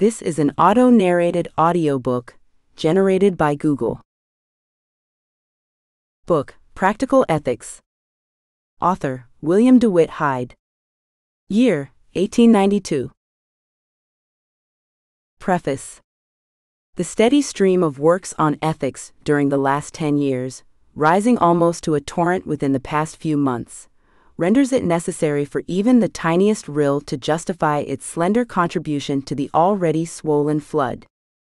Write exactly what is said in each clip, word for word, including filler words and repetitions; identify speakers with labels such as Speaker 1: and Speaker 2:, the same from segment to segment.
Speaker 1: This is an auto-narrated audiobook generated by Google. Book, Practical Ethics. Author, William DeWitt Hyde. Year, eighteen ninety-two. Preface. The steady stream of works on ethics during the last ten years, rising almost to a torrent within the past few months, renders it necessary for even the tiniest rill to justify its slender contribution to the already swollen flood.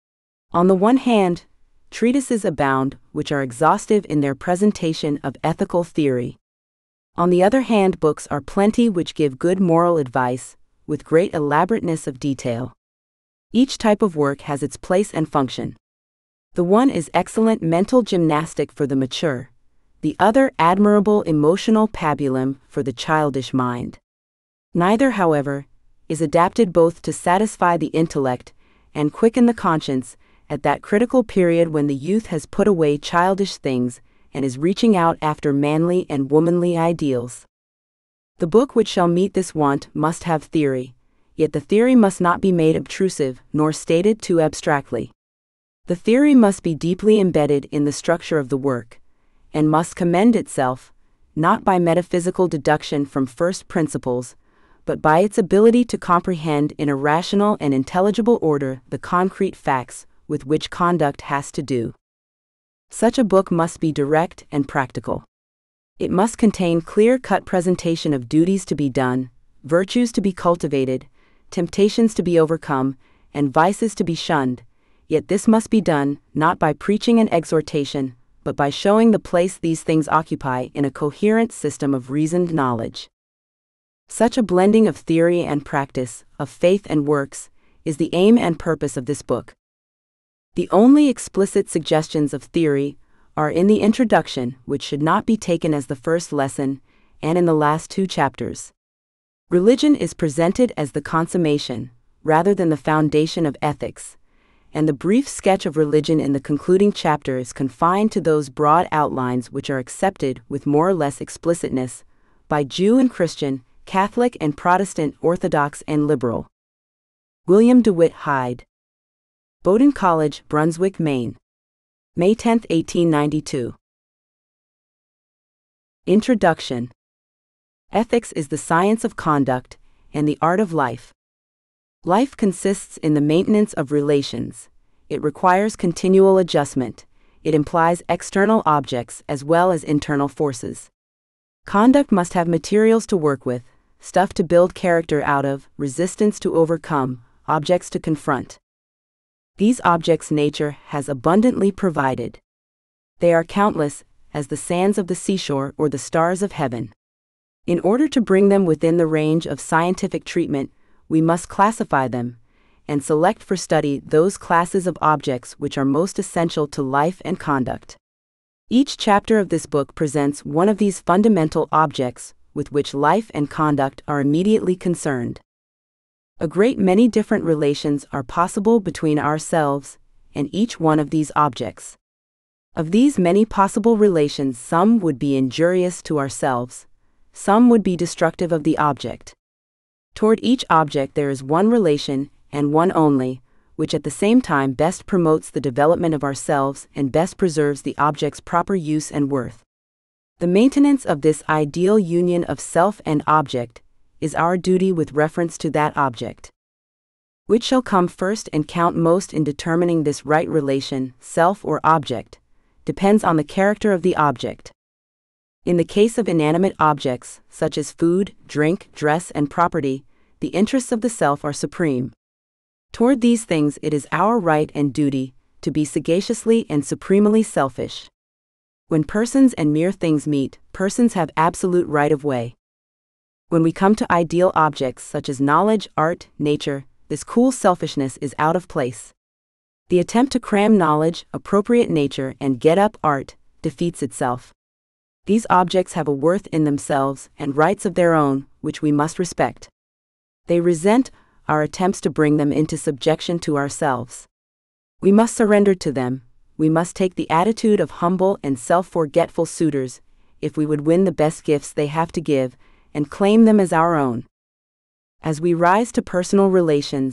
Speaker 1: On the one hand, treatises abound, which are exhaustive in their presentation of ethical theory. On the other hand, books are plenty which give good moral advice, with great elaborateness of detail. Each type of work has its place and function. The one is excellent mental gymnastic for the mature, the other admirable emotional pabulum for the childish mind. Neither, however, is adapted both to satisfy the intellect and quicken the conscience at that critical period when the youth has put away childish things and is reaching out after manly and womanly ideals. The book which shall meet this want must have theory, yet the theory must not be made obtrusive nor stated too abstractly. The theory must be deeply embedded in the structure of the work, and must commend itself, not by metaphysical deduction from first principles, but by its ability to comprehend in a rational and intelligible order the concrete facts with which conduct has to do. Such a book must be direct and practical. It must contain clear-cut presentation of duties to be done, virtues to be cultivated, temptations to be overcome, and vices to be shunned, yet this must be done not by preaching and exhortation, but by showing the place these things occupy in a coherent system of reasoned knowledge. Such a blending of theory and practice, of faith and works, is the aim and purpose of this book. The only explicit suggestions of theory are in the introduction, which should not be taken as the first lesson, and in the last two chapters. Religion is presented as the consummation, rather than the foundation of ethics, and the brief sketch of religion in the concluding chapter is confined to those broad outlines which are accepted with more or less explicitness by Jew and Christian, Catholic and Protestant, Orthodox and Liberal. William DeWitt Hyde. Bowdoin College, Brunswick, Maine. May tenth, eighteen ninety-two. Introduction. Ethics is the science of conduct and the art of life. Life consists in the maintenance of relations. It requires continual adjustment. It implies external objects as well as internal forces. Conduct must have materials to work with, stuff to build character out of, resistance to overcome, objects to confront. These objects nature has abundantly provided. They are countless, as the sands of the seashore or the stars of heaven. In order to bring them within the range of scientific treatment, we must classify them, and select for study those classes of objects which are most essential to life and conduct. Each chapter of this book presents one of these fundamental objects with which life and conduct are immediately concerned. A great many different relations are possible between ourselves and each one of these objects. Of these many possible relations, some would be injurious to ourselves, some would be destructive of the object. Toward each object there is one relation, and one only, which at the same time best promotes the development of ourselves and best preserves the object's proper use and worth. The maintenance of this ideal union of self and object is our duty with reference to that object. Which shall come first and count most in determining this right relation, self or object, depends on the character of the object. In the case of inanimate objects, such as food, drink, dress, and property, the interests of the self are supreme. Toward these things it is our right and duty to be sagaciously and supremely selfish. When persons and mere things meet, persons have absolute right of way. When we come to ideal objects such as knowledge, art, nature, this cool selfishness is out of place. The attempt to cram knowledge, appropriate nature, and get up art defeats itself. These objects have a worth in themselves and rights of their own, which we must respect. They resent our attempts to bring them into subjection to ourselves. We must surrender to them. We must take the attitude of humble and self-forgetful suitors, if we would win the best gifts they have to give, and claim them as our own. As we rise to personal relations,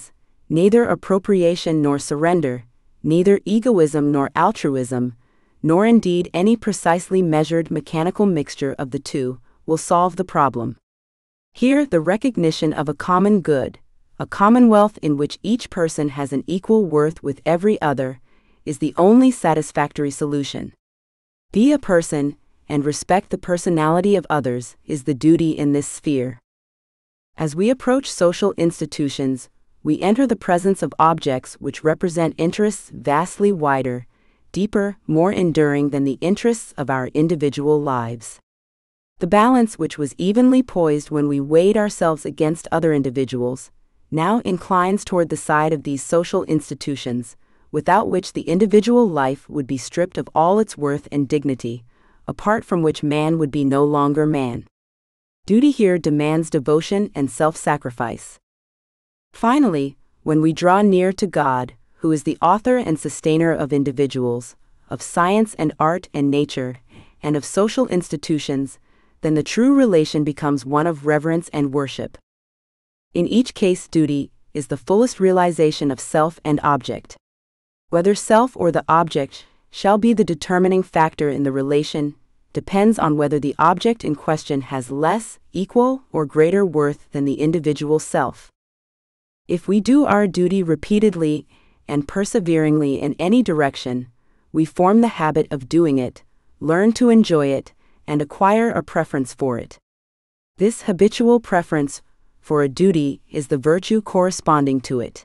Speaker 1: neither appropriation nor surrender, neither egoism nor altruism, nor indeed any precisely measured mechanical mixture of the two, will solve the problem. Here, the recognition of a common good, a commonwealth in which each person has an equal worth with every other, is the only satisfactory solution. Be a person, and respect the personality of others, is the duty in this sphere. As we approach social institutions, we enter the presence of objects which represent interests vastly wider, deeper, more enduring than the interests of our individual lives. The balance which was evenly poised when we weighed ourselves against other individuals, now inclines toward the side of these social institutions, without which the individual life would be stripped of all its worth and dignity, apart from which man would be no longer man. Duty here demands devotion and self-sacrifice. Finally, when we draw near to God, who is the author and sustainer of individuals, of science and art and nature, and of social institutions, then the true relation becomes one of reverence and worship. In each case, duty is the fullest realization of self and object. Whether self or the object shall be the determining factor in the relation depends on whether the object in question has less, equal, or greater worth than the individual self. If we do our duty repeatedly and perseveringly in any direction, we form the habit of doing it, learn to enjoy it, and acquire a preference for it. This habitual preference for a duty is the virtue corresponding to it.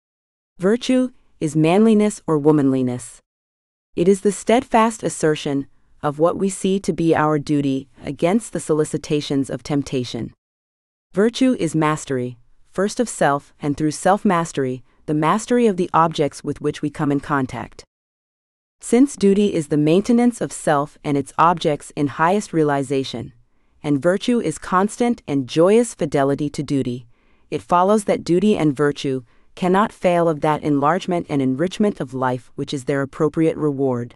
Speaker 1: Virtue is manliness or womanliness. It is the steadfast assertion of what we see to be our duty against the solicitations of temptation. Virtue is mastery, first of self, and through self-mastery, the mastery of the objects with which we come in contact. Since duty is the maintenance of self and its objects in highest realization, and virtue is constant and joyous fidelity to duty, it follows that duty and virtue cannot fail of that enlargement and enrichment of life which is their appropriate reward.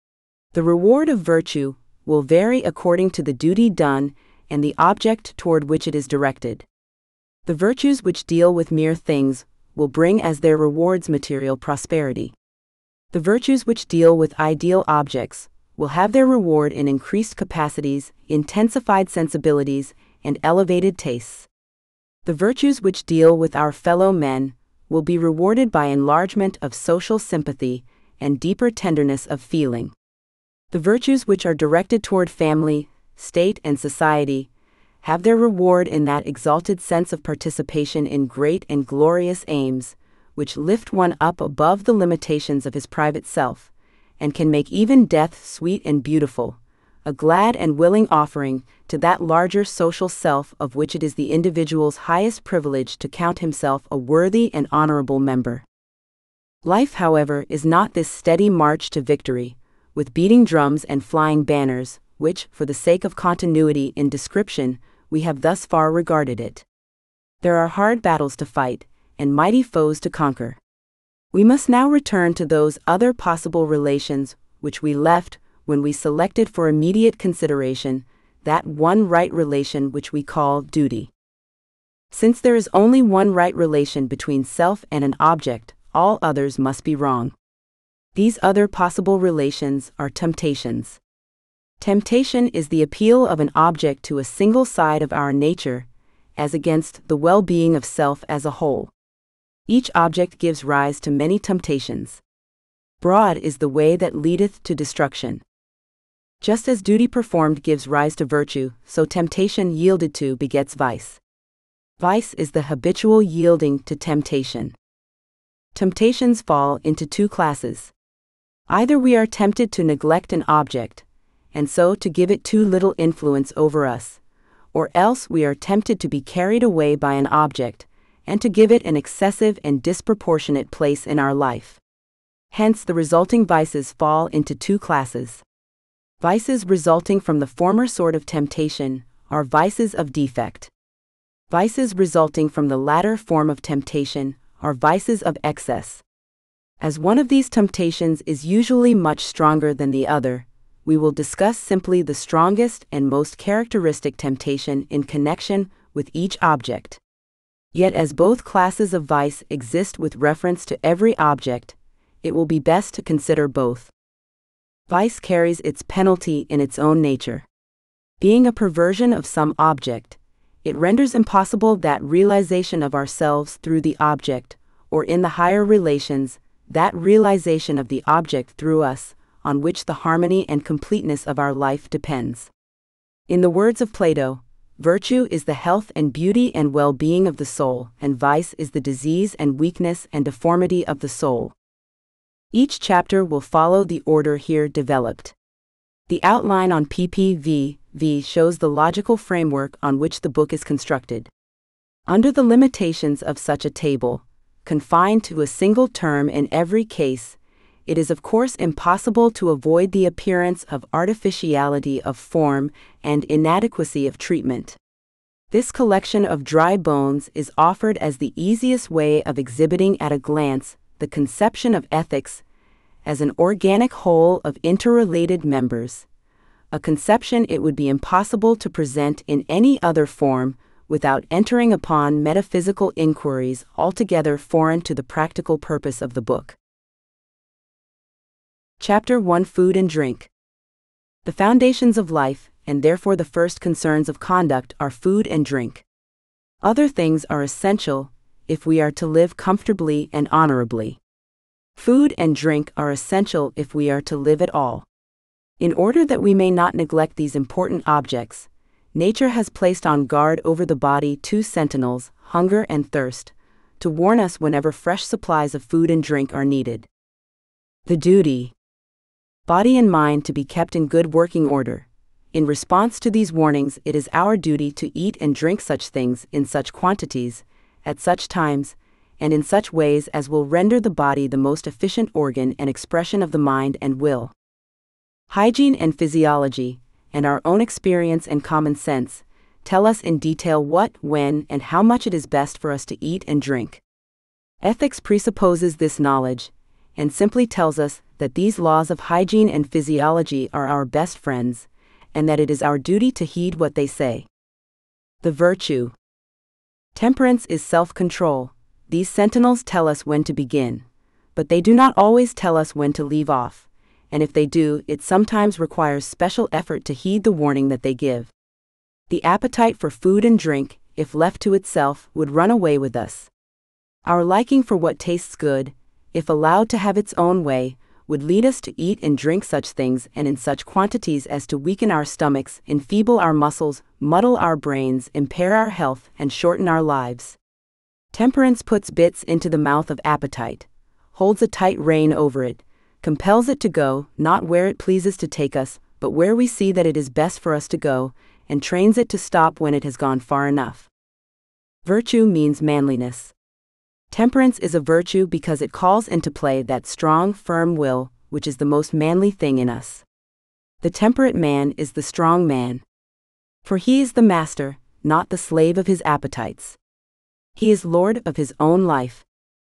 Speaker 1: The reward of virtue will vary according to the duty done and the object toward which it is directed. The virtues which deal with mere things will bring as their rewards material prosperity. The virtues which deal with ideal objects will have their reward in increased capacities, intensified sensibilities, and elevated tastes. The virtues which deal with our fellow men will be rewarded by enlargement of social sympathy and deeper tenderness of feeling. The virtues which are directed toward family, state, and society have their reward in that exalted sense of participation in great and glorious aims, which lift one up above the limitations of his private self, and can make even death sweet and beautiful, a glad and willing offering to that larger social self of which it is the individual's highest privilege to count himself a worthy and honorable member. Life, however, is not this steady march to victory, with beating drums and flying banners, which, for the sake of continuity in description, we have thus far regarded it. There are hard battles to fight, and mighty foes to conquer. We must now return to those other possible relations which we left when we selected for immediate consideration that one right relation which we call duty. Since there is only one right relation between self and an object, all others must be wrong. These other possible relations are temptations. Temptation is the appeal of an object to a single side of our nature, as against the well-being of self as a whole. Each object gives rise to many temptations. Broad is the way that leadeth to destruction. Just as duty performed gives rise to virtue, so temptation yielded to begets vice. Vice is the habitual yielding to temptation. Temptations fall into two classes. Either we are tempted to neglect an object, and so to give it too little influence over us, or else we are tempted to be carried away by an object, and to give it an excessive and disproportionate place in our life. Hence the resulting vices fall into two classes. Vices resulting from the former sort of temptation are vices of defect. Vices resulting from the latter form of temptation are vices of excess. As one of these temptations is usually much stronger than the other, we will discuss simply the strongest and most characteristic temptation in connection with each object. Yet as both classes of vice exist with reference to every object, it will be best to consider both. Vice carries its penalty in its own nature. Being a perversion of some object, it renders impossible that realization of ourselves through the object, or in the higher relations, that realization of the object through us, on which the harmony and completeness of our life depends. In the words of Plato, virtue is the health and beauty and well-being of the soul, and vice is the disease and weakness and deformity of the soul. Each chapter will follow the order here developed. The outline on P P V V shows the logical framework on which the book is constructed. Under the limitations of such a table, confined to a single term in every case, it is of course impossible to avoid the appearance of artificiality of form and inadequacy of treatment. This collection of dry bones is offered as the easiest way of exhibiting at a glance the conception of ethics as an organic whole of interrelated members, a conception it would be impossible to present in any other form without entering upon metaphysical inquiries altogether foreign to the practical purpose of the book. Chapter one Food and Drink. The foundations of life, and therefore the first concerns of conduct, are food and drink. Other things are essential if we are to live comfortably and honorably. Food and drink are essential if we are to live at all. In order that we may not neglect these important objects, nature has placed on guard over the body two sentinels, hunger and thirst, to warn us whenever fresh supplies of food and drink are needed. The duty, body and mind to be kept in good working order. In response to these warnings, it is our duty to eat and drink such things in such quantities, at such times, and in such ways as will render the body the most efficient organ and expression of the mind and will. Hygiene and physiology, and our own experience and common sense, tell us in detail what, when, and how much it is best for us to eat and drink. Ethics presupposes this knowledge, and simply tells us that these laws of hygiene and physiology are our best friends, and that it is our duty to heed what they say. The virtue. Temperance is self-control. These sentinels tell us when to begin, but they do not always tell us when to leave off, and if they do, it sometimes requires special effort to heed the warning that they give. The appetite for food and drink, if left to itself, would run away with us. Our liking for what tastes good, if allowed to have its own way, would lead us to eat and drink such things and in such quantities as to weaken our stomachs, enfeeble our muscles, muddle our brains, impair our health, and shorten our lives. Temperance puts bits into the mouth of appetite, holds a tight rein over it, compels it to go, not where it pleases to take us, but where we see that it is best for us to go, and trains it to stop when it has gone far enough. Virtue means manliness. Temperance is a virtue because it calls into play that strong, firm will, which is the most manly thing in us. The temperate man is the strong man. For he is the master, not the slave of his appetites. He is lord of his own life.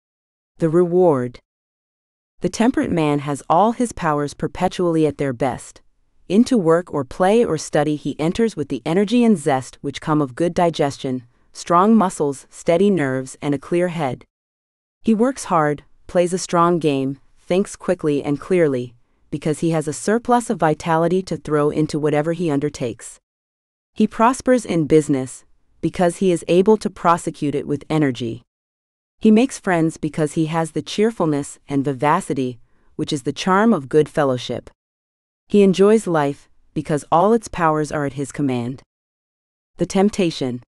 Speaker 1: The reward. The temperate man has all his powers perpetually at their best. Into work or play or study he enters with the energy and zest which come of good digestion, strong muscles, steady nerves, and a clear head. He works hard, plays a strong game, thinks quickly and clearly, because he has a surplus of vitality to throw into whatever he undertakes. He prospers in business, because he is able to prosecute it with energy. He makes friends because he has the cheerfulness and vivacity, which is the charm of good fellowship. He enjoys life, because all its powers are at his command. The temptation.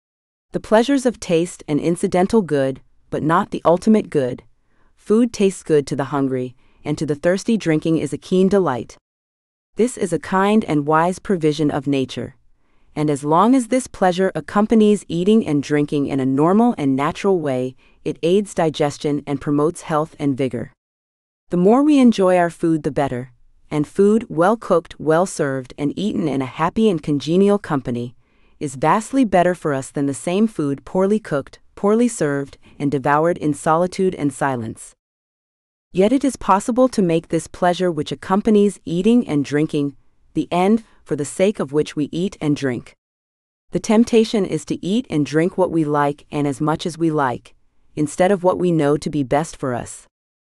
Speaker 1: The pleasures of taste and incidental good, but not the ultimate good. Food tastes good to the hungry, and to the thirsty drinking is a keen delight. This is a kind and wise provision of nature, and as long as this pleasure accompanies eating and drinking in a normal and natural way, it aids digestion and promotes health and vigor. The more we enjoy our food, the better, and food, well cooked, well served, and eaten in a happy and congenial company, is vastly better for us than the same food poorly cooked, poorly served, and devoured in solitude and silence. Yet it is possible to make this pleasure which accompanies eating and drinking the end for the sake of which we eat and drink. The temptation is to eat and drink what we like and as much as we like, instead of what we know to be best for us.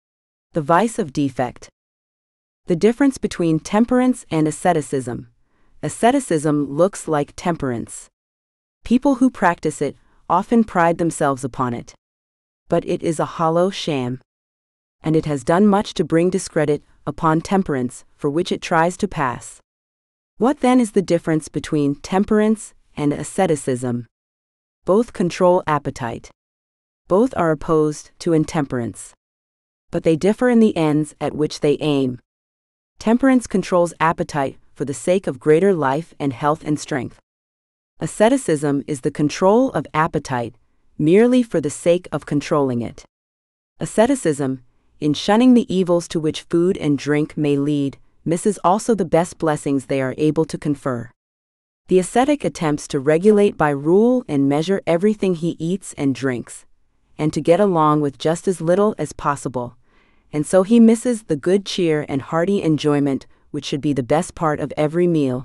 Speaker 1: The vice of defect. The difference between temperance and asceticism. Asceticism looks like temperance. People who practice it often pride themselves upon it. But it is a hollow sham. And it has done much to bring discredit upon temperance, for which it tries to pass. What then is the difference between temperance and asceticism? Both control appetite. Both are opposed to intemperance. But they differ in the ends at which they aim. Temperance controls appetite for the sake of greater life and health and strength. Asceticism is the control of appetite merely for the sake of controlling it. Asceticism, in shunning the evils to which food and drink may lead, misses also the best blessings they are able to confer. The ascetic attempts to regulate by rule and measure everything he eats and drinks, and to get along with just as little as possible, and so he misses the good cheer and hearty enjoyment which should be the best part of every meal.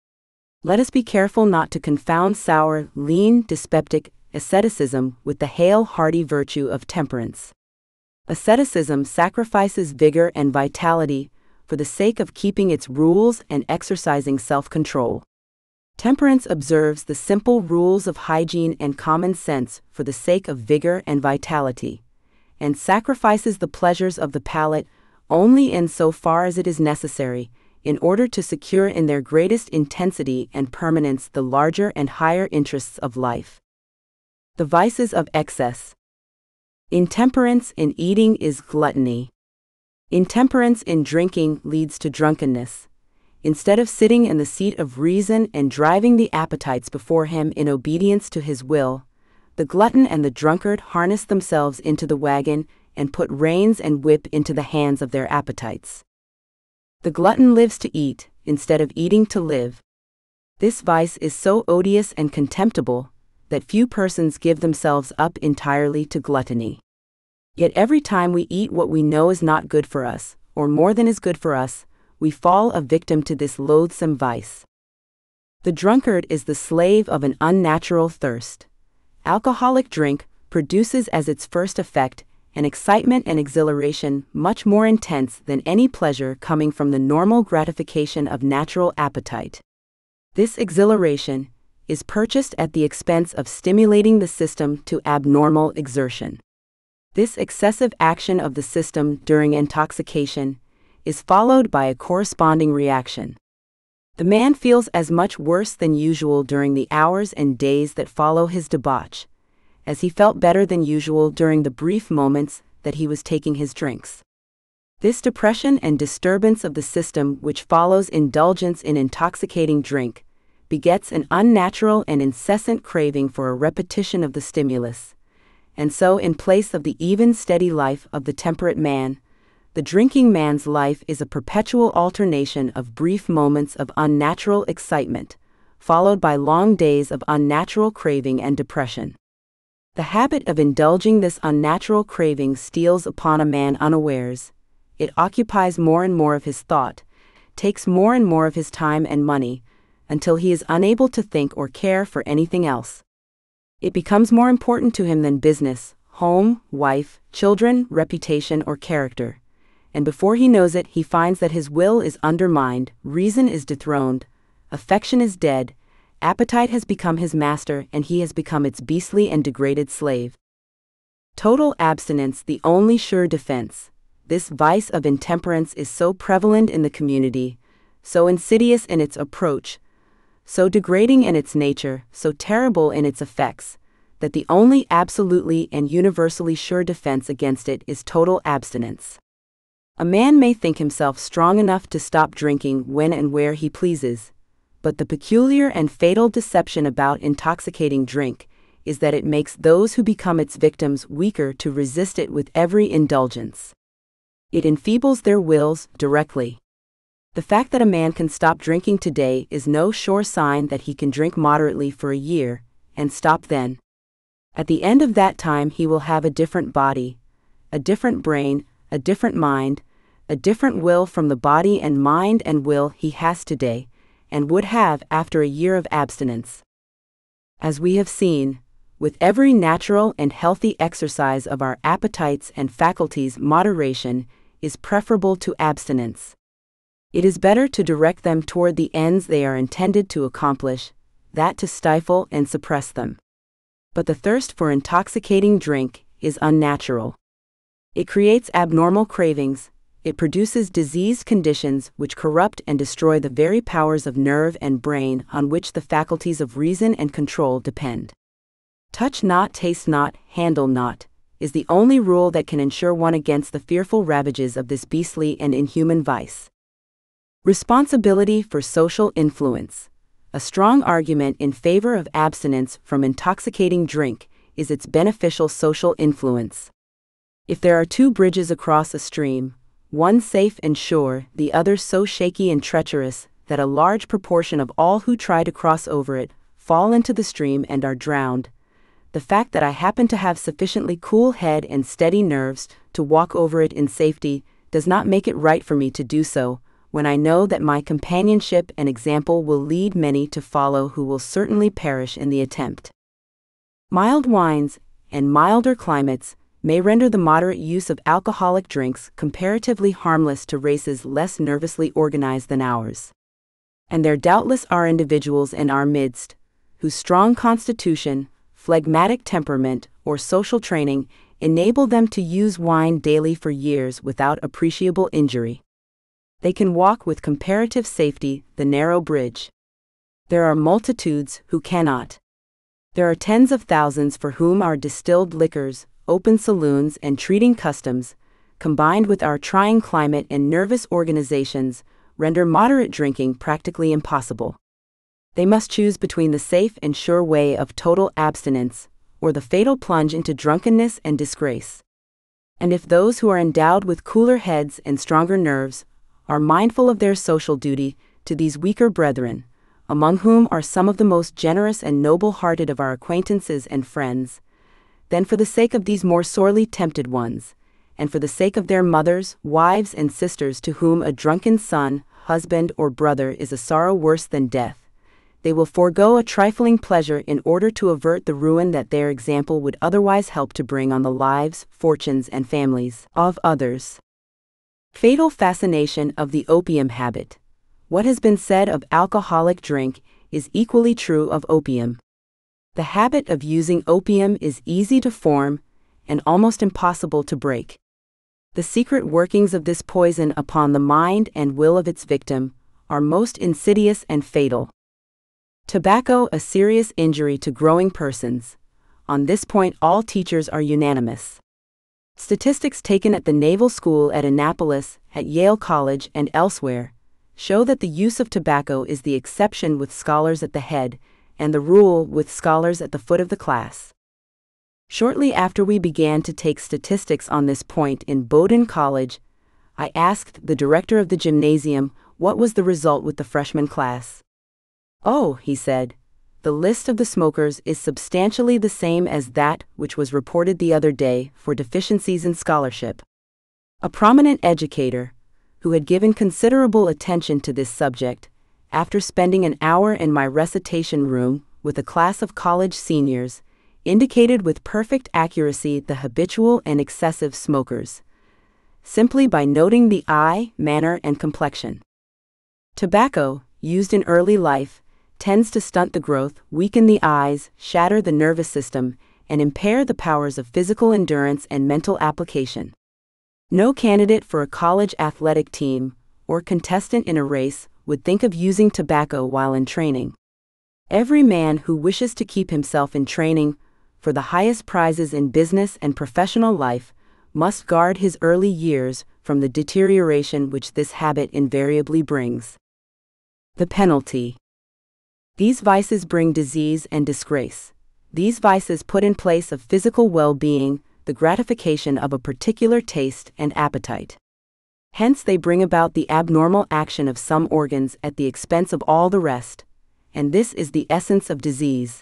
Speaker 1: Let us be careful not to confound sour, lean, dyspeptic asceticism with the hale, hearty virtue of temperance. Asceticism sacrifices vigor and vitality for the sake of keeping its rules and exercising self-control. Temperance observes the simple rules of hygiene and common sense for the sake of vigor and vitality, and sacrifices the pleasures of the palate only in so far as it is necessary, in order to secure in their greatest intensity and permanence the larger and higher interests of life. The vices of excess. Intemperance in eating is gluttony. Intemperance in drinking leads to drunkenness. Instead of sitting in the seat of reason and driving the appetites before him in obedience to his will, the glutton and the drunkard harness themselves into the wagon and put reins and whip into the hands of their appetites. The glutton lives to eat, instead of eating to live. This vice is so odious and contemptible that few persons give themselves up entirely to gluttony. Yet every time we eat what we know is not good for us, or more than is good for us, we fall a victim to this loathsome vice. The drunkard is the slave of an unnatural thirst. Alcoholic drink produces as its first effect an excitement and exhilaration much more intense than any pleasure coming from the normal gratification of natural appetite. This exhilaration is purchased at the expense of stimulating the system to abnormal exertion. This excessive action of the system during intoxication is followed by a corresponding reaction. The man feels as much worse than usual during the hours and days that follow his debauch, as he felt better than usual during the brief moments that he was taking his drinks. This depression and disturbance of the system which follows indulgence in intoxicating drink begets an unnatural and incessant craving for a repetition of the stimulus, and so in place of the even steady life of the temperate man, the drinking man's life is a perpetual alternation of brief moments of unnatural excitement, followed by long days of unnatural craving and depression. The habit of indulging this unnatural craving steals upon a man unawares. It occupies more and more of his thought, takes more and more of his time and money, until he is unable to think or care for anything else. It becomes more important to him than business, home, wife, children, reputation, or character. And before he knows it, he finds that his will is undermined, reason is dethroned, affection is dead, appetite has become his master, and he has become its beastly and degraded slave. Total abstinence, the only sure defense. This vice of intemperance is so prevalent in the community, so insidious in its approach, so degrading in its nature, so terrible in its effects, that the only absolutely and universally sure defense against it is total abstinence. A man may think himself strong enough to stop drinking when and where he pleases, but the peculiar and fatal deception about intoxicating drink is that it makes those who become its victims weaker to resist it with every indulgence. It enfeebles their wills directly. The fact that a man can stop drinking today is no sure sign that he can drink moderately for a year, and stop then. At the end of that time he will have a different body, a different brain, a different mind, a different will from the body and mind and will he has today, and would have after a year of abstinence. As we have seen, with every natural and healthy exercise of our appetites and faculties, moderation is preferable to abstinence. It is better to direct them toward the ends they are intended to accomplish, than to stifle and suppress them. But the thirst for intoxicating drink is unnatural. It creates abnormal cravings, it produces diseased conditions which corrupt and destroy the very powers of nerve and brain on which the faculties of reason and control depend. Touch not, taste not, handle not, is the only rule that can ensure one against the fearful ravages of this beastly and inhuman vice. Responsibility for social influence. A strong argument in favor of abstinence from intoxicating drink is its beneficial social influence. If there are two bridges across a stream, one safe and sure, the other so shaky and treacherous that a large proportion of all who try to cross over it fall into the stream and are drowned, the fact that I happen to have sufficiently cool head and steady nerves to walk over it in safety does not make it right for me to do so, when I know that my companionship and example will lead many to follow who will certainly perish in the attempt. Mild wines and milder climates may render the moderate use of alcoholic drinks comparatively harmless to races less nervously organized than ours. And there doubtless are individuals in our midst whose strong constitution, phlegmatic temperament, or social training enable them to use wine daily for years without appreciable injury. They can walk with comparative safety the narrow bridge. There are multitudes who cannot. There are tens of thousands for whom our distilled liquors, open saloons, and treating customs, combined with our trying climate and nervous organizations, render moderate drinking practically impossible. They must choose between the safe and sure way of total abstinence, or the fatal plunge into drunkenness and disgrace. And if those who are endowed with cooler heads and stronger nerves are mindful of their social duty to these weaker brethren, among whom are some of the most generous and noble-hearted of our acquaintances and friends, then for the sake of these more sorely tempted ones, and for the sake of their mothers, wives, and sisters to whom a drunken son, husband, or brother is a sorrow worse than death, they will forego a trifling pleasure in order to avert the ruin that their example would otherwise help to bring on the lives, fortunes, and families of others. Fatal fascination of the opium habit. What has been said of alcoholic drink is equally true of opium. The habit of using opium is easy to form and almost impossible to break. The secret workings of this poison upon the mind and will of its victim are most insidious and fatal. Tobacco a serious injury to growing persons. On this point all teachers are unanimous. Statistics taken at the Naval School at Annapolis, at Yale College, and elsewhere show that the use of tobacco is the exception with scholars at the head, and the rule with scholars at the foot of the class. Shortly after we began to take statistics on this point in Bowdoin College, I asked the director of the gymnasium what was the result with the freshman class. "Oh," he said, "the list of the smokers is substantially the same as that which was reported the other day for deficiencies in scholarship." A prominent educator, who had given considerable attention to this subject, after spending an hour in my recitation room with a class of college seniors, indicated with perfect accuracy the habitual and excessive smokers, simply by noting the eye, manner, and complexion. Tobacco, used in early life, tends to stunt the growth, weaken the eyes, shatter the nervous system, and impair the powers of physical endurance and mental application. No candidate for a college athletic team, or contestant in a race, would think of using tobacco while in training. Every man who wishes to keep himself in training for the highest prizes in business and professional life must guard his early years from the deterioration which this habit invariably brings. The penalty. These vices bring disease and disgrace. These vices put in place of physical well-being the gratification of a particular taste and appetite. Hence they bring about the abnormal action of some organs at the expense of all the rest, and this is the essence of disease.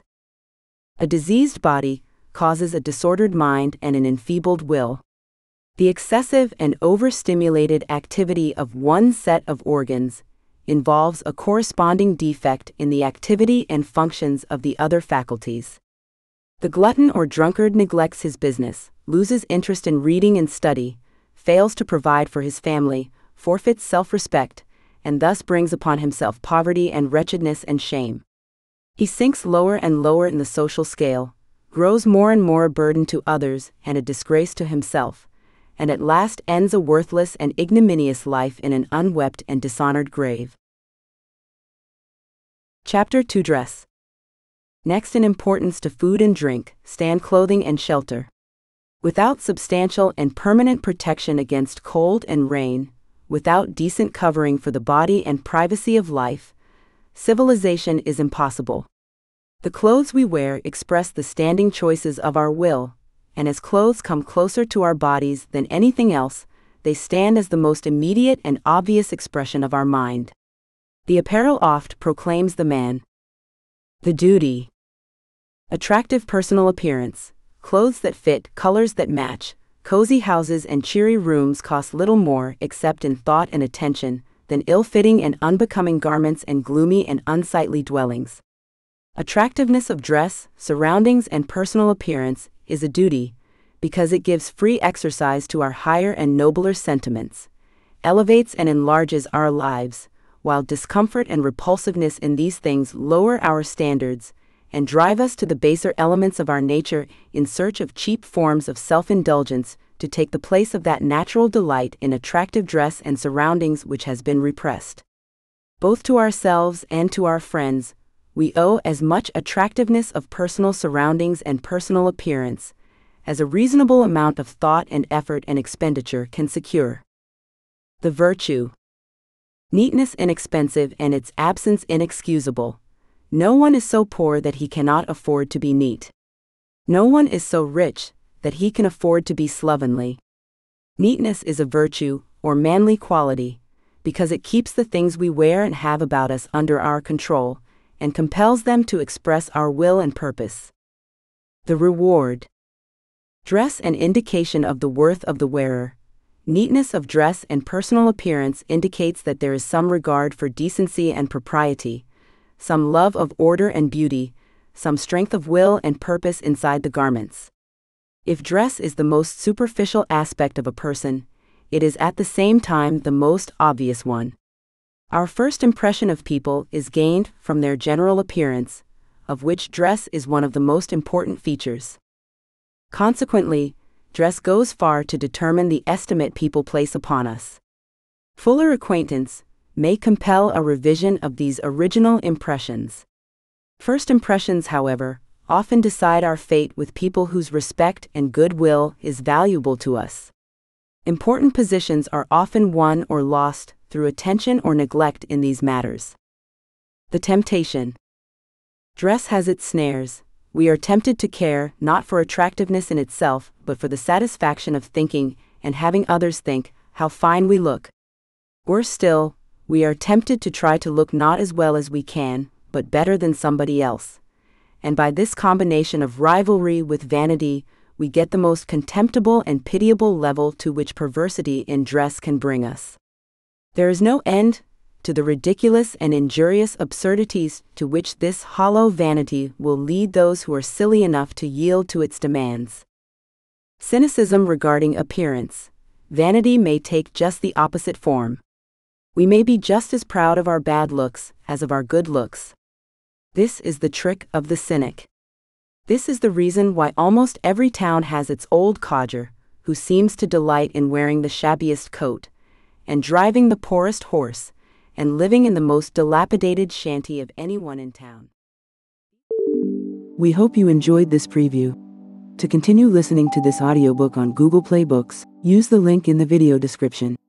Speaker 1: A diseased body causes a disordered mind and an enfeebled will. The excessive and overstimulated activity of one set of organs involves a corresponding defect in the activity and functions of the other faculties. The glutton or drunkard neglects his business, loses interest in reading and study, fails to provide for his family, forfeits self-respect, and thus brings upon himself poverty and wretchedness and shame. He sinks lower and lower in the social scale, grows more and more a burden to others and a disgrace to himself, and at last ends a worthless and ignominious life in an unwept and dishonored grave. Chapter two. Dress. Next in importance to food and drink, stand clothing and shelter. Without substantial and permanent protection against cold and rain, without decent covering for the body and privacy of life, civilization is impossible. The clothes we wear express the standing choices of our will, and as clothes come closer to our bodies than anything else, they stand as the most immediate and obvious expression of our mind. The apparel oft proclaims the man. The duty. Attractive personal appearance, clothes that fit, colors that match, cozy houses and cheery rooms cost little more, except in thought and attention, than ill-fitting and unbecoming garments and gloomy and unsightly dwellings. Attractiveness of dress, surroundings and personal appearance is a duty, because it gives free exercise to our higher and nobler sentiments, elevates and enlarges our lives, while discomfort and repulsiveness in these things lower our standards, and drive us to the baser elements of our nature in search of cheap forms of self-indulgence to take the place of that natural delight in attractive dress and surroundings which has been repressed. Both to ourselves and to our friends, we owe as much attractiveness of personal surroundings and personal appearance as a reasonable amount of thought and effort and expenditure can secure. The virtue. Neatness inexpensive and its absence inexcusable. No one is so poor that he cannot afford to be neat. No one is so rich that he can afford to be slovenly. Neatness is a virtue, or manly quality, because it keeps the things we wear and have about us under our control, and compels them to express our will and purpose. The reward. Dress an indication of the worth of the wearer. Neatness of dress and personal appearance indicates that there is some regard for decency and propriety, some love of order and beauty, some strength of will and purpose inside the garments. If dress is the most superficial aspect of a person, it is at the same time the most obvious one. Our first impression of people is gained from their general appearance, of which dress is one of the most important features. Consequently, dress goes far to determine the estimate people place upon us. Fuller acquaintance may compel a revision of these original impressions. First impressions, however, often decide our fate with people whose respect and goodwill is valuable to us. Important positions are often won or lost through attention or neglect in these matters. The temptation. Dress has its snares. We are tempted to care not for attractiveness in itself, but for the satisfaction of thinking and having others think how fine we look. Worse still, we are tempted to try to look not as well as we can, but better than somebody else. And by this combination of rivalry with vanity, we get the most contemptible and pitiable level to which perversity in dress can bring us. There is no end to the ridiculous and injurious absurdities to which this hollow vanity will lead those who are silly enough to yield to its demands. Cynicism regarding appearance. Vanity may take just the opposite form. We may be just as proud of our bad looks as of our good looks. This is the trick of the cynic. This is the reason why almost every town has its old codger, who seems to delight in wearing the shabbiest coat, and driving the poorest horse, and living in the most dilapidated shanty of anyone in town. We hope you enjoyed this preview. To continue listening to this audiobook on Google Play Books, use the link in the video description.